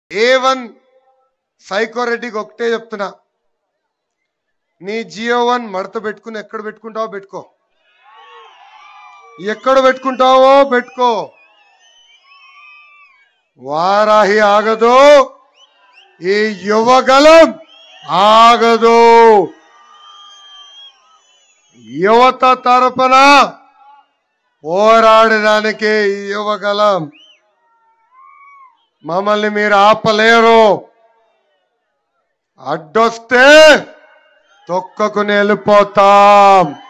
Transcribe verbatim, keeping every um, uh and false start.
ఏ one psycho రెడ్డికి ఒకటే చెప్తున్నా, నీ జియో వన్ మడత పెట్టుకుని ఎక్కడ పెట్టుకుంటావో పెట్టుకో, ఎక్కడ పెట్టుకుంటావో పెట్టుకో, వారాహి ఆగదు, ఈ యువగలం ఆగదు. యువత తరపున పోరాడడానికి ఈ యువగలం. మమ్మల్ని మీరు ఆపలేరు. అడ్డొస్తే తొక్కకుని వెళ్ళిపోతాం.